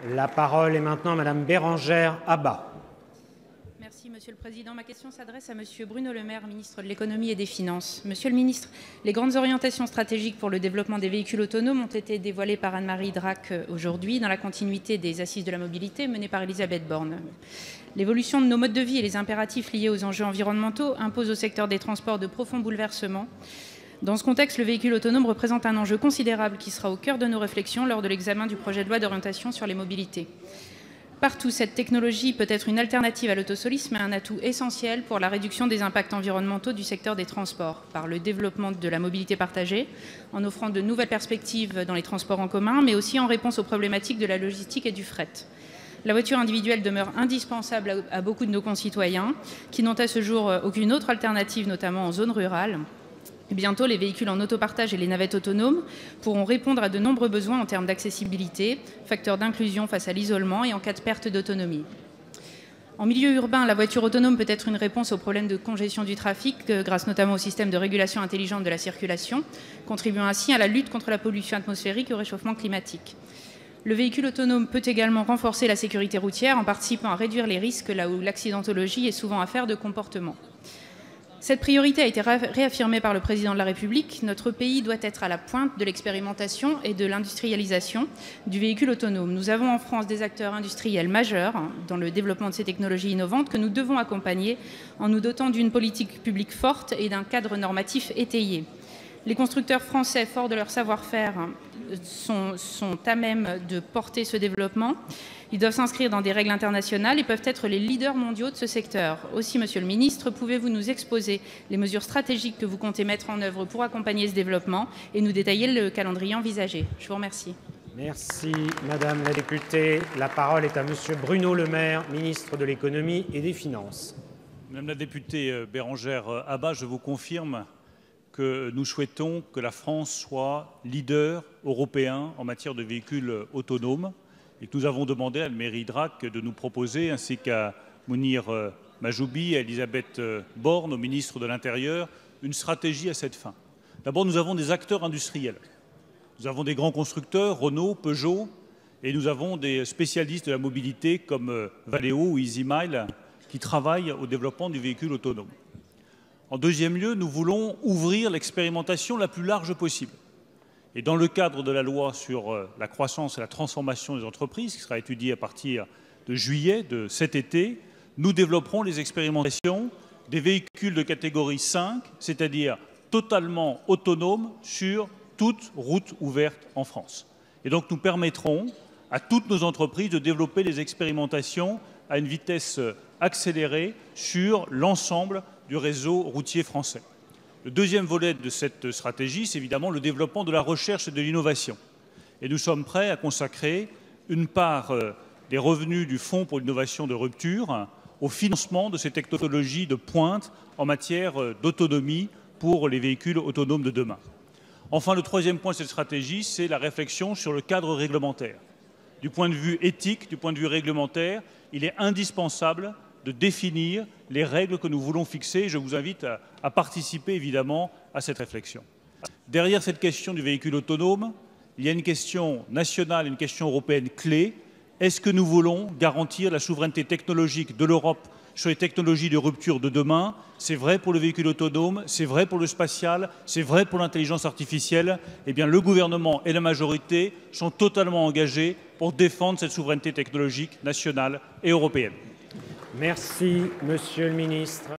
La parole est maintenant à Madame Bérengère Abba. Merci, Monsieur le Président. Ma question s'adresse à Monsieur Bruno Le Maire, ministre de l'Économie et des Finances. Monsieur le ministre, les grandes orientations stratégiques pour le développement des véhicules autonomes ont été dévoilées par Anne-Marie Drac aujourd'hui, dans la continuité des Assises de la mobilité menées par Elisabeth Borne. L'évolution de nos modes de vie et les impératifs liés aux enjeux environnementaux imposent au secteur des transports de profonds bouleversements. Dans ce contexte, le véhicule autonome représente un enjeu considérable qui sera au cœur de nos réflexions lors de l'examen du projet de loi d'orientation sur les mobilités. Partout, cette technologie peut être une alternative à l'autosolisme et un atout essentiel pour la réduction des impacts environnementaux du secteur des transports, par le développement de la mobilité partagée, en offrant de nouvelles perspectives dans les transports en commun, mais aussi en réponse aux problématiques de la logistique et du fret. La voiture individuelle demeure indispensable à beaucoup de nos concitoyens, qui n'ont à ce jour aucune autre alternative, notamment en zone rurale. Bientôt, les véhicules en autopartage et les navettes autonomes pourront répondre à de nombreux besoins en termes d'accessibilité, facteur d'inclusion face à l'isolement et en cas de perte d'autonomie. En milieu urbain, la voiture autonome peut être une réponse aux problèmes de congestion du trafic, grâce notamment au système de régulation intelligente de la circulation, contribuant ainsi à la lutte contre la pollution atmosphérique et au réchauffement climatique. Le véhicule autonome peut également renforcer la sécurité routière en participant à réduire les risques là où l'accidentologie est souvent affaire de comportement. Cette priorité a été réaffirmée par le Président de la République. Notre pays doit être à la pointe de l'expérimentation et de l'industrialisation du véhicule autonome. Nous avons en France des acteurs industriels majeurs dans le développement de ces technologies innovantes que nous devons accompagner en nous dotant d'une politique publique forte et d'un cadre normatif étayé. Les constructeurs français, forts de leur savoir-faire, sont à même de porter ce développement. Ils doivent s'inscrire dans des règles internationales et peuvent être les leaders mondiaux de ce secteur. Aussi, Monsieur le Ministre, pouvez-vous nous exposer les mesures stratégiques que vous comptez mettre en œuvre pour accompagner ce développement et nous détailler le calendrier envisagé? Je vous remercie. Merci, Madame la députée. La parole est à Monsieur Bruno Le Maire, ministre de l'Économie et des Finances. Madame la députée Bérengère Abba, je vous confirme que nous souhaitons que la France soit leader européen en matière de véhicules autonomes et que nous avons demandé à Anne-Marie Drac de nous proposer, ainsi qu'à Mounir Mahjoubi et à Elisabeth Borne, au ministre de l'Intérieur, une stratégie à cette fin. D'abord, nous avons des acteurs industriels. Nous avons des grands constructeurs, Renault, Peugeot, et nous avons des spécialistes de la mobilité comme Valeo ou EasyMile qui travaillent au développement du véhicule autonome. En deuxième lieu, nous voulons ouvrir l'expérimentation la plus large possible. Et dans le cadre de la loi sur la croissance et la transformation des entreprises, qui sera étudiée à partir de juillet de cet été, nous développerons les expérimentations des véhicules de catégorie 5, c'est-à-dire totalement autonomes sur toute route ouverte en France. Et donc nous permettrons à toutes nos entreprises de développer des expérimentations à une vitesse accélérée sur l'ensemble du réseau routier français. Le deuxième volet de cette stratégie, c'est évidemment le développement de la recherche et de l'innovation. Et nous sommes prêts à consacrer une part des revenus du Fonds pour l'innovation de rupture au financement de ces technologies de pointe en matière d'autonomie pour les véhicules autonomes de demain. Enfin, le troisième point de cette stratégie, c'est la réflexion sur le cadre réglementaire. Du point de vue éthique, du point de vue réglementaire, il est indispensable de définir les règles que nous voulons fixer. Je vous invite à participer évidemment à cette réflexion. Derrière cette question du véhicule autonome, il y a une question nationale, une question européenne clé. Est-ce que nous voulons garantir la souveraineté technologique de l'Europe sur les technologies de rupture de demain? C'est vrai pour le véhicule autonome, c'est vrai pour le spatial, c'est vrai pour l'intelligence artificielle. Eh bien, le gouvernement et la majorité sont totalement engagés pour défendre cette souveraineté technologique nationale et européenne. Merci, Monsieur le Ministre.